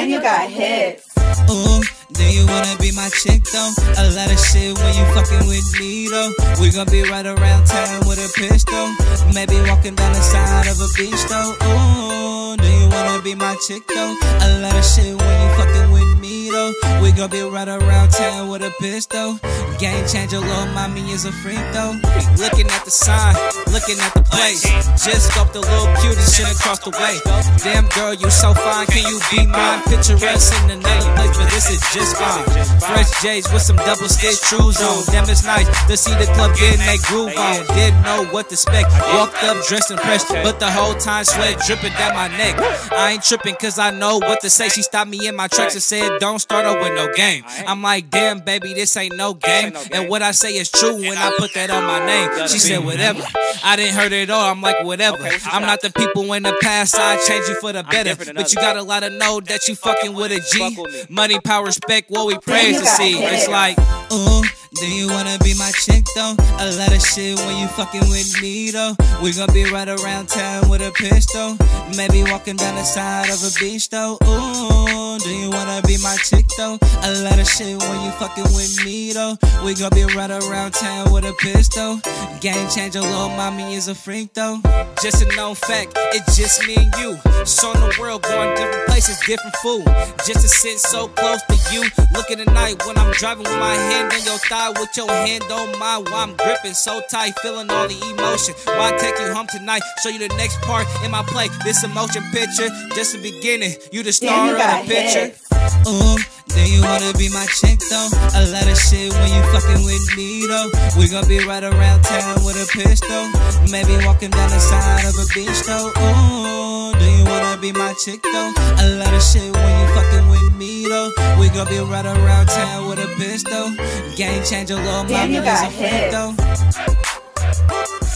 Damn, you got hits. Ooh, do you wanna be my chick though? A lot of shit when you fucking with me though. We gon' be right around town with a pistol. Maybe walking down the side of a beach though. Ooh, do you wanna be my chick though? A lot of shit when you fucking with me though. We gon' be right around town with a pistol. Game changer, little mommy is a freak though. Looking at the sign, looking at the place. Just scoped the little cutie shit across the way. Damn girl, you so fine, can you be mine? Picture us in another place, but this is just fine. Fresh J's with some double stitch shoes on. Damn, it's nice to see the club getting they groove on. Didn't know what to expect. Walked up dressed and pressed, but the whole time sweat dripping down my neck. I ain't tripping cause I know what to say. She stopped me in my tracks and said, don't start up with no game. I'm like, damn baby, this ain't no game. And what I say is true when I put that on my name. She said whatever. I didn't heard it all. I'm like whatever. I'm not the people in the past. I change you for the better. But you gotta let her know that you fucking with a G. Money, power, respect, what we praise to see. It's like, ooh, do you wanna be my chick though? A lot of shit when you fucking with me though. We gon' be right around town with a pistol. Maybe walking down the side of a beach though. Ooh, do you wanna be my chick though? A lot of shit when you fucking with me though. We gon' be right around town with a pistol. Game changer, little mommy is a freak though. Just a known fact, it's just me and you. So in the world, going different places, different food. Just to sit so close to you. Looking at night when I'm driving with my hand on your thigh, with your hand on mine while I'm gripping so tight, feeling all the emotion. While I take you home tonight, show you the next part in my play. This emotion picture, just the beginning. You the star of the picture. Ooh, do you wanna be my chick though? A lot of shit when you fucking with me though. We gon' be right around town with a pistol. Maybe walking down the side of a beach though. Ooh, do you wanna be my chick though? A lot of shit when you fucking with me though. We gon' be right around town with a pistol. Game changer, little mommy is a freak though.